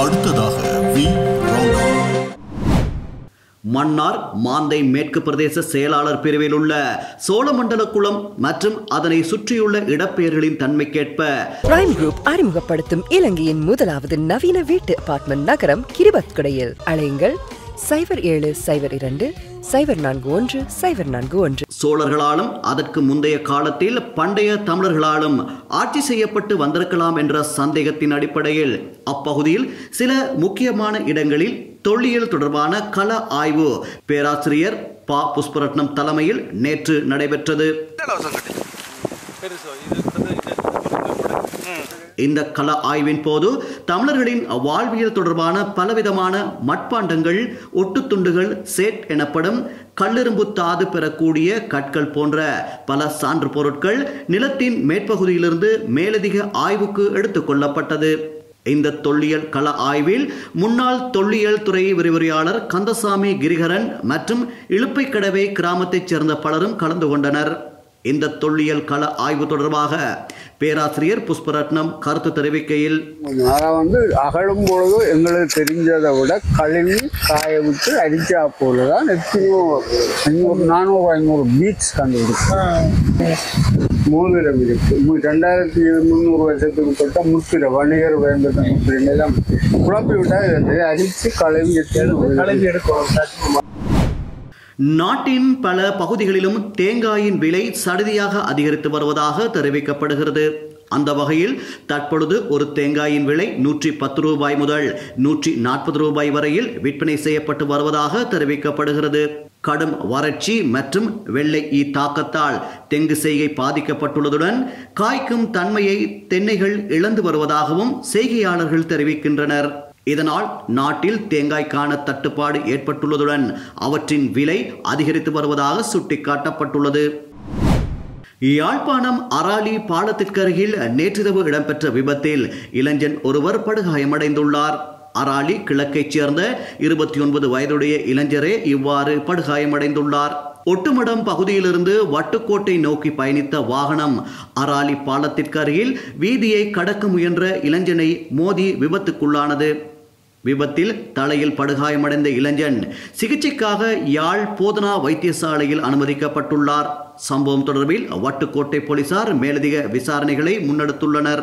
அடுத்ததாக மன்னார் மாந்தை மேற்கு பிரதேச செயலாளர் பிரிவில் உள்ள சோழமண்டல குளம் மற்றும் அதனை சுற்றியுள்ள இடப்பெயர்களின் தன்மைக்கேற்ப பிரைம் குரூப் அறிமுகப்படுத்தும் இலங்கையின் முதலாவது நவீன வீட்டு அபார்ட்மெண்ட் நகரம் கிரிபத்குடையில். அழையுங்கள் 0772-041-041. சோழர்களாலும் அதற்கு முந்தைய காலத்தில் பண்டைய தமிழர்களாலும் ஆட்சி செய்யப்பட்டு வந்திருக்கலாம் என்ற சந்தேகத்தின் அடிப்படையில் அப்பகுதியில் சில முக்கியமான இடங்களில் தொல்லியல் தொடர்பான கள ஆய்வு பேராசிரியர் ப. புஷ்பரட்னம் தலைமையில் நேற்று நடைபெற்றது. இந்த கள ஆய்வின் போது தமிழர்களின் வாழ்வியல் தொடர்பான பலவிதமான மட்பாண்டங்கள், ஒட்டுத்துண்டுகள், சேட் எனப்படும் கல்லிரும்பு தாது பெறக்கூடிய கற்கள் போன்ற பல சான்று பொருட்கள் நிலத்தின் மேற்பகுதியிலிருந்து மேலதிக ஆய்வுக்கு எடுத்துக் கொள்ளப்பட்டது. இந்த தொல்லியல் கள ஆய்வில் முன்னாள் தொல்லியல் துறை விரிவுரையாளர் கந்தசாமி கிரிகரன் மற்றும் இழுப்பைக்கடவை கிராமத்தைச் சேர்ந்த பலரும் கலந்து கொண்டனர். இந்த தொல்லியல் கள ஆய்வு தொடர்பாக பேராசிரியர் புஷ்பரட்னம் கருத்து தெரிவிக்கையில், அகழும் பொழுது எங்களுக்கு தெரிஞ்சதை விட கழுவி காய விட்டு அரிச்சா போலதான் எத்தனையோ 400-500 பீச் கண்டுபிடிக்கும். மூலிடம் இருக்கு. 2300 வருஷத்துக்கு பட்ட முத்திர வணிகர் வேண்டத முத்திரையெல்லாம் குழப்பி விட்டா அரிச்சு கழுவி எடுக்கணும். நாட்டின் பல பகுதிகளிலும் தேங்காயின் விலை சடுதியாக அதிகரித்து வருவதாக தெரிவிக்கப்படுகிறது. அந்த வகையில் தற்பொழுது ஒரு தேங்காயின் விலை 110 ரூபாய் முதல் 140 ரூபாய் வரையில் விற்பனை செய்யப்பட்டு வருவதாக தெரிவிக்கப்படுகிறது. கடும் வறட்சி மற்றும் வெள்ளை ஈ தாக்கத்தால் தெங்கு செய்கை பாதிக்கப்பட்டுள்ளதுடன் காய்க்கும் தன்மையை தென்னைகள் இழந்து வருவதாகவும் செய்கையாளர்கள் தெரிவிக்கின்றனர். இதனால் நாட்டில் தேங்காய்க்கான தட்டுப்பாடு ஏற்பட்டுள்ளதுடன் அவற்றின் விலை அதிகரித்து வருவதாக சுட்டிக்காட்டப்பட்டுள்ளது. யாழ்ப்பாணம் அராலி பாலத்திற்கு அருகில் நேற்றிரவு இடம்பெற்ற விபத்தில் இளைஞன் ஒருவர் படுகாயமடைந்துள்ளார். அராலி கிழக்கைச் சேர்ந்த 29 வயதுடைய இளைஞரே இவ்வாறு படுகாயமடைந்துள்ளார். ஒட்டுமடம் பகுதியிலிருந்து வட்டுக்கோட்டை நோக்கி பயணித்த வாகனம் அராலி பாலத்திற்கு அருகில் வீதியை கடக்க முயன்ற இளைஞனை மோதி விபத்துக்குள்ளானது. விபத்தில் தலையில் படுகாயமடைந்த இளைஞன் சிகிச்சைக்காக யாழ் போதனா வைத்தியசாலையில் அனுமதிக்கப்பட்டுள்ளார். சம்பவம் தொடர்பில் வட்டுக்கோட்டை போலீசார் மேலதிக விசாரணைகளை முன்னெடுத்துள்ளனர்.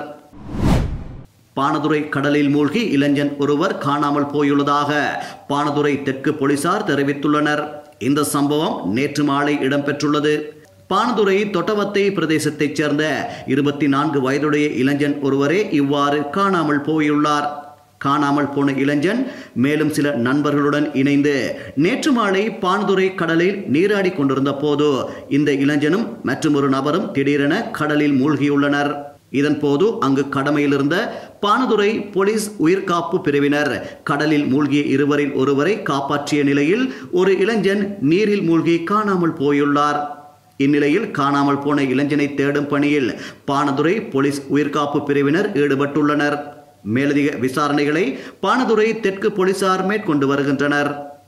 பாணதுறை கடலில் மூழ்கி இளைஞன் ஒருவர் காணாமல் போயுள்ளதாக பாணதுறை தெற்கு போலீசார் தெரிவித்துள்ளனர். இந்த சம்பவம் நேற்று மாலை இடம்பெற்றுள்ளது. பாணதுறை தொட்டவத்தை பிரதேசத்தைச் சேர்ந்த 24 வயதுடைய இளைஞன் ஒருவரே இவ்வாறு காணாமல் போயுள்ளார். காணாமல் போன இளைஞன் மேலும் சில நண்பர்களுடன் இணைந்து நேற்று மாலை பாணதுறை கடலில் நீராடி கொண்டிருந்த போது இந்த இளைஞனும் மற்றும் ஒரு நபரும் திடீரென கடலில் மூழ்கியுள்ளனர். இதன் போது அங்கு கடமையிலிருந்த பாணதுறை போலீஸ் உயிர்காப்பு பிரிவினர் கடலில் மூழ்கிய இருவரில் ஒருவரை காப்பாற்றிய நிலையில் ஒரு இளைஞன் நீரில் மூழ்கி காணாமல் போயுள்ளார். இந்நிலையில் காணாமல் போன இளைஞனை தேடும் பணியில் பாணதுறை போலீஸ் உயிர்காப்பு பிரிவினர் ஈடுபட்டுள்ளனர். மேலதிக விசாரணைகளை பாணதுறை தெற்கு போலீசார் மேற்கொண்டு வருகின்றனர்.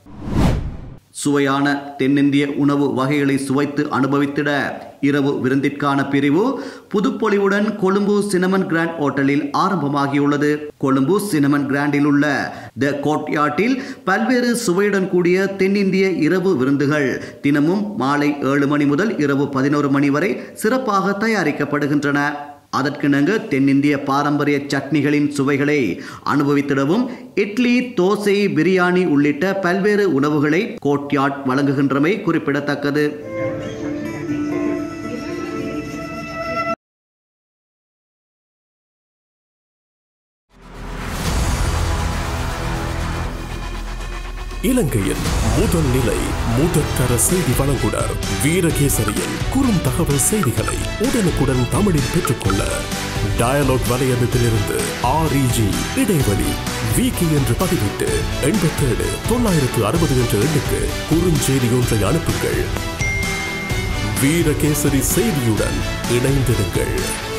சுவையான தென்னிந்திய உணவு வகைகளை சுவைத்து அனுபவித்திட இரவு விருந்திற்கான பிரிவு புதுப்பொலிவுடன் கொழும்பு சினமன் கிராண்ட் ஹோட்டலில் ஆரம்பமாகியுள்ளது. கொழும்பு சினமன் கிராண்டில் உள்ள த கோர்ட்யார்டில் பல்வேறு சுவையுடன் கூடிய தென்னிந்திய இரவு விருந்துகள் தினமும் மாலை 7 மணி முதல் இரவு 11 மணி வரை சிறப்பாக தயாரிக்கப்படுகின்றன. அதற்கிணங்க தென்னிந்திய பாரம்பரிய சட்னிகளின் சுவைகளை அனுபவித்திடவும் இட்லி, தோசை, பிரியாணி உள்ளிட்ட பல்வேறு உணவுகளை கோர்ட்யார்ட் வழங்குகின்றமை குறிப்பிடத்தக்கது. இலங்கையின் முதல் நிலை முதற்தர செய்தி வழங்குனர் வீரகேசரியின் குறும் தகவல் செய்திகளை உடனுக்குடன் தமிழில் பெற்றுக்கொள்ள டயலாக் வலையமைப்பிலிருந்து REG இடைவெளி வீக்கி என்று பதிவிட்டு 87-960 என்ற எண்ணுக்கு குறுஞ்செய்தி ஒன்றை அனுப்புங்கள். வீரகேசரி செய்தியுடன் இணைந்திருங்கள்.